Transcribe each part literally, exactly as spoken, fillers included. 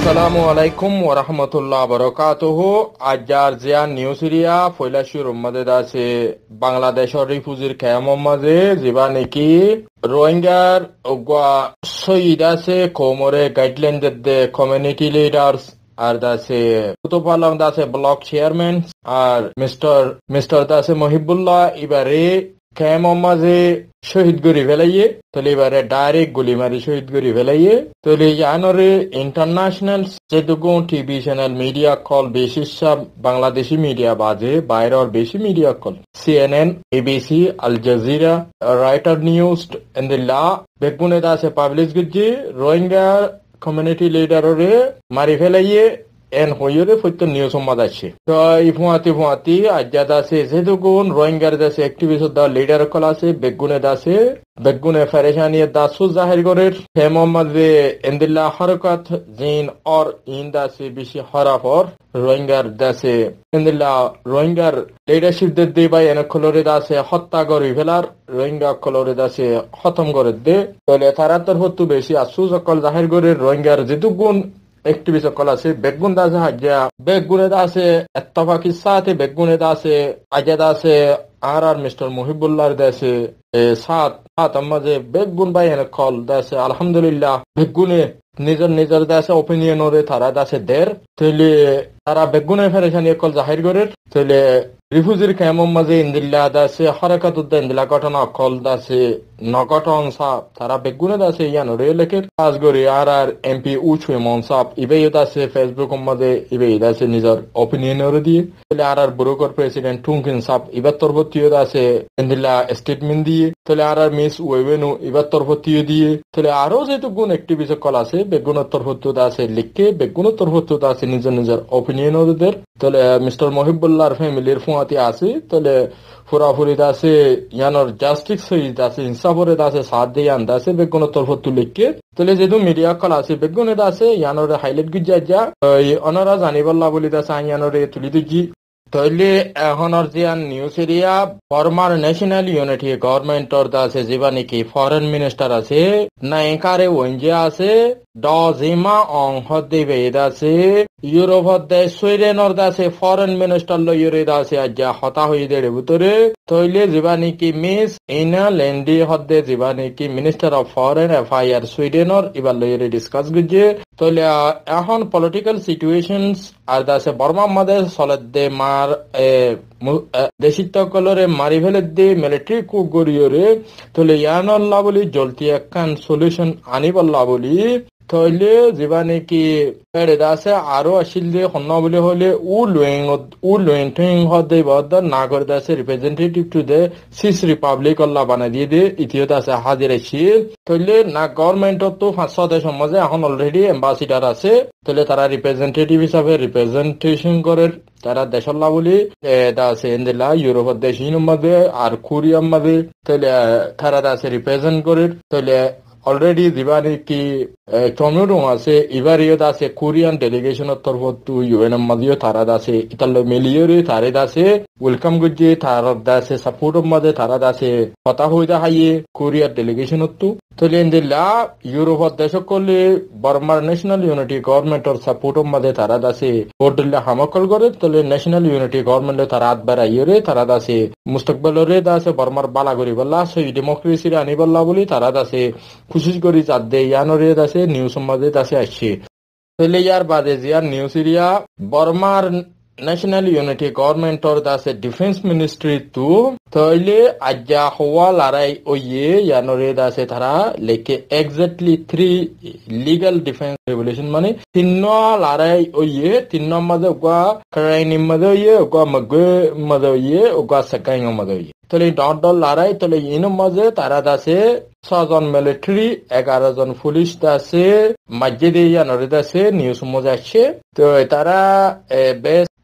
আসসালামু আলাইকুম ওয়া রাহমাতুল্লাহি ওয়া বারাকাতুহু। আজার জিয়া নিউজ এরিয়া ফয়লাশুর মধ্যে আছে বাংলাদেশের রিফিউজির খেয়ামর মাঝে যেবা নাকি রোহিঙ্গার ওগা শহীদ আছে কোমরে গাইডলাইন দে কমিউনিটি লিডার্স আর দাসে কুতুবালাম দাসে ব্লক চেয়ারম্যান আর মিস্টার মিস্টার দাসে মহিবুল্লাহ এবারে খেয়ামর মাঝে শহীদ গরি ফেলাইয়ে তাহলে এবারে ডাইরেক্ট গুলি মারি শহীদ গরি ফেলাইয়ে তাহলে জানরে ইন্টারন্যাশনাল যেটুকু টিভি চ্যানেল মিডিয়া কল বেশি সব বাংলাদেশি মিডিয়া বাজে বাইরের বেশি মিডিয়া কল CNN ABC Al Jazeera Reuters news এন্দিল্লা বেগুনে দাসে পাবলিশ গজি রোহিঙ্গা কমিউনিটি লিডাররে মারি ফেলাইয়ে এন হইরে ফইতো নিউজ সম্বাদ আছে তো ইফুয়াতি ফুয়াতি আজ্জা দাসে যেটুকুন রোহিঙ্গার দাসে অ্যাক্টিভিস্ট দা লিডার কল আছে বেগুনে দাসে বেগুনে ফেরেশানি দাসু জাহির করে হে মোহাম্মদ এন্দিল্লা হরকত জিন और ইন দাসে বেশি হরাফর রোহিঙ্গার দাসে এন্দিল্লা রোহিঙ্গার লিডারশিপ দে দে বাই এন কলরে দাসে হত্যা করি ফেলার রোহিঙ্গা কলরে দাসে খতম করে দে তাহলে তারা তরফতু বেশি আসু সকল জাহির করে রোহিঙ্গার যেটুকুন অ্যাক্টিভিস্ট কল আছে বেগুন দাসে হাজ্জা বেগুনে দাসে ইত্তেফাকি সাথে বেগুনে দাসে আজাদ আছে আর আর মিস্টার মহিবুল্লাহর দাসে সাত সাত আমাদের বেগুন ভাই এনে কল দাসে আলহামদুলিল্লাহ বেগুনে নিজের নিজের দাসে ওপিনিয়ন ওরে তারা দাসে দের তাহলে তারা বেগুনে ফেরেশানি কল জাহির করে তাহলে রিফিউজির খেয়ামর মাঝে ইন্দিল্লা দাসে হরকত উদ্দিন ইন্দিল্লা ঘটনা কল দাসে নগঠন সাপ তারা বেগুনে দাসে ইয়ানো রে লেখের কাজ করে আর আর এমপি উছুয়ে মন সাপ ইবেই দাসে ফেসবুক মাঝে ইবেই দাসে নিজের ওপিনিয়ন ওরে দিয়ে তাহলে আর আর ব্রোকার প্রেসিডেন্ট টুঙ্কিন সাপ ইবার তরফতীয় দাসে ইন্দিল্লা স্টেটমেন্ট দিয়ে তাহলে আর আর মিস ওয়েবেনু ইবার তরফতীয় দিয়ে তাহলে আরো যেহেতু গুণ অ্যাক্টিভিস্ট কল আছে বেগুনের তরফতীয় দাসে লিখে বেগুনের তরফতীয় দাসে নিজের নিজের ওপিনিয়ন ওদের তাহলে মিস্টার মহিবুল্লাহর ফ্যামিলির ফুয়াতি আছে তাহলে ফুরাফুরি দাসে ইয়ানোর জাস্টিস হয়ে দাসে ইনসাফরে দাসে সাথ দিয়ে আন দাসে বেগুনের তরফতীয় লিখে তাহলে যেহেতু মিডিয়া কল আছে বেগুনে দাসে ইয়ানোর হাইলাইট গুজা যা অনারা জানিবল্লা বলি দাসে ইয়ানোরে তুলি দিচ্ছি তাহলে এখনের যে নিউজ এরিয়া বর্মার ন্যাশনাল ইউনিটি গভর্নমেন্টর দাসে যেবা নাকি ফরেন মিনিস্টার আছে না একারে ওঞ্জে আছে দ জিমা অং হদ্দে বেদাসে ইউরোপ হদ্দে সুইডেনর দাসে ফরেন মিনিস্টার লো ইউরে দাসে আজ্জা হতা হই দেড়ে ভিতরে তইলে যেবা নাকি মিস ইনা ল্যান্ডি হদ্দে যেবা নাকি মিনিস্টার অফ ফরেন অ্যাফেয়ার সুইডেনর এবার লো ইউরে ডিসকাস গুজে তইলে এখন পলিটিক্যাল সিচুয়েশনস আর দাসে বর্মা মধ্যে সলদে মার দেশিত কলরে মারি ফেলে দে মিলিটারি কু গড়িয়রে তইলে ইয়ানল্লা বলি জলতি একখান সলিউশন আনিবল্লা বলি তইলে যেবা নাকি পেড়ে দাসে আরো আসিল যে হন্য বলে হলে উ লুইং উ লুইং টুইং হদে বদ নাগর দাসে রিপ্রেজেন্টেটিভ টু দে সিস রিপাবলিক অল্লা বানাই দিয়ে দে ইতিও দাসে হাজির আসিল তইলে না গভর্নমেন্ট তো পাঁচশো দেশের মাঝে এখন অলরেডি এম্বাসিডার আছে তইলে তারা রিপ্রেজেন্টেটিভ হিসাবে রিপ্রেজেন্টেশন করে তারা দেশল্লা বলি দাসে এন্দিলা ইউরোপের দেশ মাঝে আর কোরিয়ার মাঝে তইলে তারা দাসে রিপ্রেজেন্ট করে তইলে অলরেডি যেবা নাকি টমেটো আছে এবারিও দাসে কোরিয়ান ডেলিগেশনের তরফ টু ইউএন মাঝেও তারা দাসে ইতালে মিলিয়রে তারে দাসে ওয়েলকাম করছে তার দাসে সাপোর্টের মাঝে তারা দাসে কথা হয়ে হাইয়ে কোরিয়ার ডেলিগেশনের তো তলে ইন্দিল্লা ইউরোপের দেশ করলে বর্মার ন্যাশনাল ইউনিটি গভর্নমেন্টের সাপোর্টের মাঝে তারা দাসে ভোট দিল্লা হামকল করে তলে ন্যাশনাল ইউনিটি গভর্নমেন্টে তারা হাত বাড়াইয়ে তারা দাসে মুস্তকবেলরে দাসে বর্মার বালা করি বললা সেই ডেমোক্রেসি আনি বললা বলি তারা দাসে খুশি করি চাঁদ দে ইয়ানরে দাসে নিউজ মাঝে দাসে আসছে তাহলে ইয়ার বাদে জিয়ার নিউজ এরিয়া বর্মার ন্যাশনাল ইউনিটি গভর্নমেন্টর দাসে ডিফেন্স মিনিস্ট্রি তু তইলে আজ্জা হওয়া লড়াই ওইয়ে ইয়ানরে দাসে তারা লেখে exactly three legal defence revolution মানে তিন লড়াই ওইয়ে তিন মাঝে ওগা কারাইনি মাঝে ওইয়ে ওগা মগে মাঝে ওইয়ে ওগা সাকাইং মাঝে ওইয়ে তলে ডট ডল লড়াই তলে ইন মাঝে তারা দাসে ছজন মিলিটারি এগারো জন পুলিশ দাসে মাঝে দিয়ে ইয়ানরে দাসে নিউজ মজা আসছে তো তারা বেশ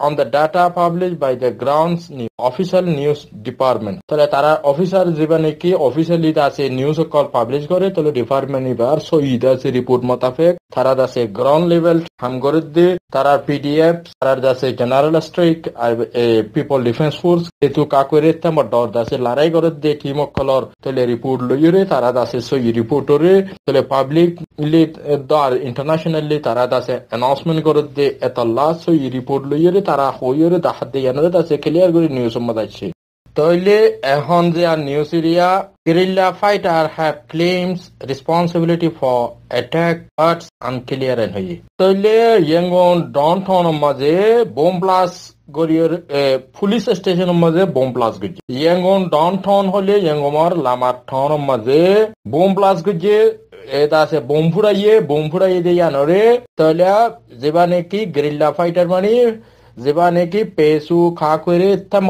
on the data published by the ground's new official news department. তাহলে তারা অফিসার জীবনে কি অফিসিয়ালি আছে নিউজ কল পাবলিশ করে তাহলে ডিপার্টমেন্ট এবার সই দাসে রিপোর্ট মোতাবেক তারা দাসে গ্রাউন্ড লেভেল হাম করে দে তারা পিডিএফ তারা দাসে general strike people defence force এতু কাকরে তেম ডর দাসে লড়াই করে দে টিম কলর তাহলে রিপোর্ট লইরে তারা দাসে সই রিপোর্টরে তাহলে পাবলিক লি দর ইন্টারন্যাশনালি তারা দাসে অ্যানাউন্সমেন্ট করে দে এতলা সই রিপোর্ট লইরে তারা হইরে দাহাত দিয়ে জানারে দাসে ক্লিয়ার করে নিউজ মদাইছে তাহলে এখন যে আর news area guerrilla fighter have claims responsibility for attack but unclear and হই তাহলে ইয়াঙ্গন ডাউনটাউন মাঝে বোম ব্লাস্ট গরিয়র পুলিশ স্টেশন মাঝে বোম ব্লাস্ট গজি ইয়াঙ্গন ডাউনটাউন হলে ইয়াঙ্গমার লামার টাউন মাঝে বোম ব্লাস্ট গজি এটা আছে বোম ফুরাইয়ে বোম ফুরাইয়ে দিয়ে আনরে তাহলে যেবা নাকি গেরিল্লা ফাইটার মানে যেবা নাকি পেসু খা করে তেম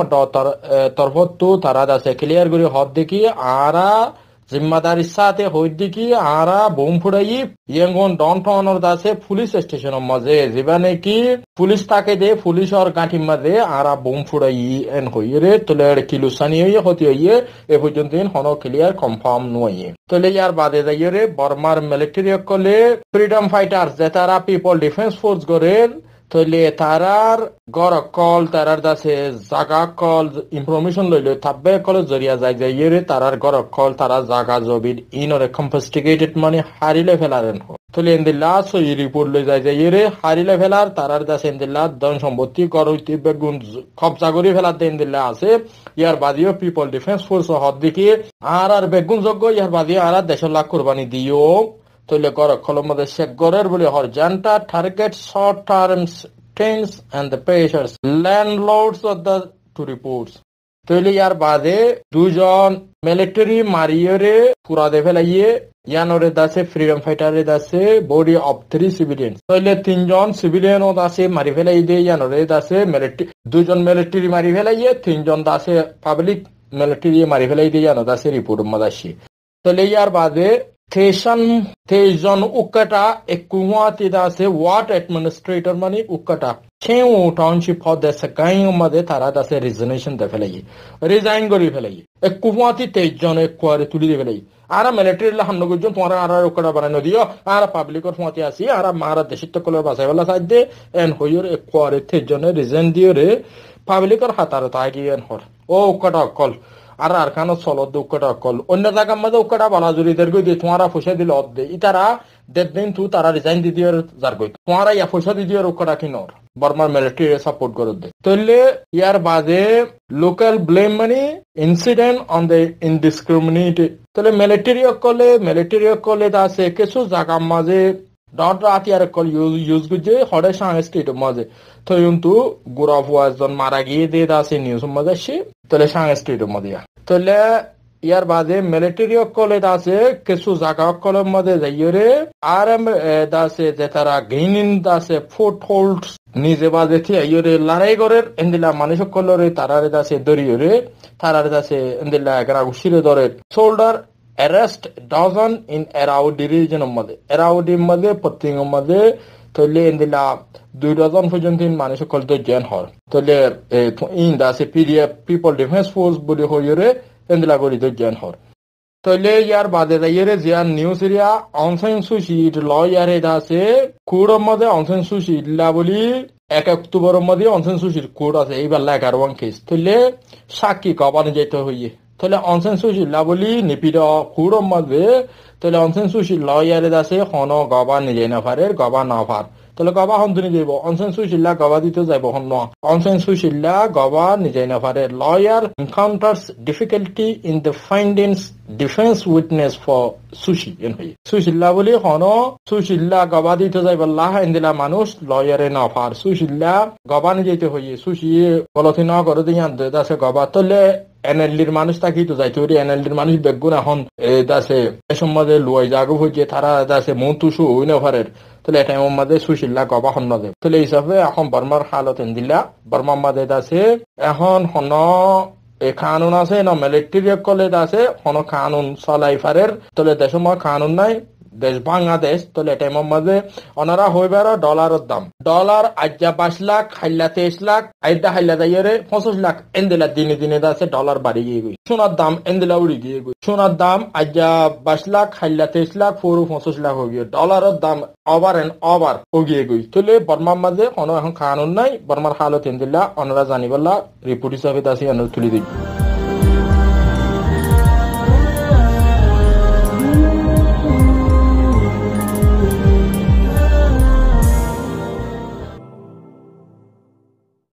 তরফতো তারা দাসে ক্লিয়ার করে হদ দেখি আরা জিম্মাদারির সাথে হই দেখি আরা বোম ফুরাই ইয়াঙ্গন ডাউনটাউনের দাসে পুলিশ স্টেশনের মাঝে যেবা নাকি পুলিশ তাকে দে পুলিশের গাঁঠির মাঝে আরা বোম ফুরাই এন হইরে তোলে কিলুসানি হইয়ে হতে হইয়ে এ পর্যন্ত হন ক্লিয়ার কনফার্ম নয় তোলে ইয়ার বাদে যাইরে বর্মার মিলিটারি কলে ফ্রিডম ফাইটার্স যে তারা পিপল ডিফেন্স ফোর্স গরের তাহলে তারার গড় কল তারার দাসে জাগা কল ইনফরমেশন লইলে থাকবে কল জরিয়া যায় যাইয়ে তারার গড় কল তারা জাগা জবির ইনরে কনফিস্টিগেটেড মানে হারিলে ফেলারেন তাহলে এন্দিল্লা সই রিপোর্ট লই যায় যাইয়ে হারিলে ফেলার তারার দাসে এন্দিল্লা ধন সম্পত্তি কর হইতে বেগুন কবজা করে ফেলার এন্দিল্লা আছে ইয়ার বাদিও পিপল ডিফেন্স ফোর্স হদ দেখি আর আর বেগুন যোগ্য ইয়ার বাদিও আর দেশের লাখ কোরবানি দিও তাহলে গড় কলম মধ্যে শেখ গড়ের বলে হর জানটা target short terms tense and the pressures landlords of the two reports তাহলে ইয়ার বাদে দুজন মিলিটারি মারিয়রে পুরা দে ফেলাইয়ে ইয়ানরে দাসে ফ্রিডম ফাইটারে দাসে বডি অফ থ্রি সিভিলিয়ান তাহলে তিনজন সিভিলিয়ান ও দাসে মারি ফেলাই দিয়ে ইয়ানরে দাসে মিলিটারি দুজন মিলিটারি মারি ফেলাইয়ে তিনজন দাসে পাবলিক মিলিটারি মারি ফেলাই দিয়ে ইয়ানো দাসে রিপোর্ট মদাসি তাহলে ইয়ার বাদে Station Tejon Ukata Ekuati dase What Administrator Money Ukata Cheu Township for the Sakain Made Tarada se resignation de Felay. Resign Gori Felay. Ekuati Tejon Equari to the Velay. Ara military Lahanugun for Ara Ukata Baranodio, Ara public or Fontiasi, Ara Mara the Shitakola Basavela Side, and Hoyer Equari Tejon resign diore, public or Hatarati and Hor. Oh, Ukata call. আর আরকানো সলো দুকটা কল অন্য জায়গা মধ্যে উকটা বালা জুরি দেরগই দি তোমারা পয়সা দিল অদ দে ইতারা দেড় দিন তু তারা রিজাইন দি দিয়ার জারগই তোমারা ইয়া পয়সা দি দিয়ার উকটা কিনর বর্মার মিলিটারি সাপোর্ট করে দে তাহলে ইয়ার বাদে লোকাল ব্লেম মানে ইনসিডেন্ট অন দ্য ইনডিসক্রিমিনেটেড তাহলে মিলিটারি কলে মিলিটারি কলে দাসে কিছু জায়গা মাঝে ডট রাত ইয়ার কল ইউজ ইউজ গুজে হড়ে সাংস্কৃত মাঝে তো কিন্তু গুরা ফুয়াজন মারা গিয়ে দিয়ে দাসে নিউজ মাঝে সে তাহলে সাংস্কৃত মাঝে তাহলে ইয়ার বাদে মিলিটারি কলে দাসে কিছু জায়গা কলের মধ্যে যাইরে আর এম দাসে যে তারা গেইনিন দাসে ফুট হোল্ড নিজে বাজে থিয়া ইয়রে লড়াই করের এন্দিলা মানুষ কলরে তারারে দাসে দরিয়রে তারারে দাসে এন্দিলা একরা উশিরে ধরে soldier arrest dozen in Eraudi region মধ্যে Eraudi মধ্যে পত্তিং মধ্যে তাহলে এন্দিলা দুই ডজন পর্যন্ত মানুষ কল তো জেন হর তাহলে ইন দাসে পিডিএফ পিপল ডিফেন্স ফোর্স বলি হইরে এন্দিলা গরি তো জেন হর তাহলে ইয়ার বাদে যাইরে জিয়ার নিউজ এরিয়া অনসাইন সুশিট লয়ারে দাসে কুড় মধ্যে অনসাইন সুশিট লা বলি এক অক্টোবর মধ্যে অনসাইন সুশিট কোড আছে এইবার এগারো ওয়ান কেস তাহলে সাক্ষী কবানে যেতে হইয়ে তাহলে অনসেন সুশীল বলি নিপিড কুড়ম মধ্যে তাহলে অনসেন সুশীল লয়ারে দাসে হন গবা নিজে নাফারের গবা নাফার তাহলে গবা হন তুমি যাইব অনসেন সুশীলা গবা দিতে যাইব হন অনসেন সুশীলা গবা নিজে নাফারের lawyer encounters difficulty in the findings defence witness for সুশি এন হই সুশীলা বলি হন সুশীলা গবা দিতে যাইব লাহ এন্দিলা মানুষ লয়ারে নাফার সুশীলা গবা নিজেতে হইয়ে সুশি গলতি না করে দিয়ে দাসে গবা তাহলে এনএলডির মানুষ থাকি তো যাইতে পারি এনএলডির মানুষ বেগুন এখন দাসে এ সম্বন্ধে লুয়াই জাগু হয়েছে তারা দাসে মন্তুসু হই না পারের তাহলে এটা এমন মাঝে সুশীলা গবা হন দে তাহলে হিসাবে এখন বর্মার হালত দিলা বর্মার মাঝে দাসে এখন হন এ কানুন আছে না মিলিটারি কলেজ আছে হন কানুন চলাই পারের তাহলে দেশ কানুন নাই দেশ বাংলাদেশ তাহলে টাইমের মাঝে ওনারা হইবার ডলারের দাম ডলার আজ্জা বাইশ লাখ হাইলা তেইশ লাখ আইদা হাইলা যাইরে পঁচিশ লাখ এন্দিলা দিনে দিনে আছে ডলার বাড়ি গিয়ে গই সোনার দাম এন্দিলা উড়ি গিয়ে গই সোনার দাম আজ্জা বাইশ লাখ হাইলা তেইশ লাখ পুরো পঁচিশ লাখ হয়ে গিয়ে ডলারের দাম ওভার এন্ড ওভার হয়ে গই তাহলে বর্মার মাঝে কোনো এখন কানুন নাই বর্মার হালত এন্দিলা ওনারা জানিবলা রিপোর্ট হিসাবে দাসি তুলি দিই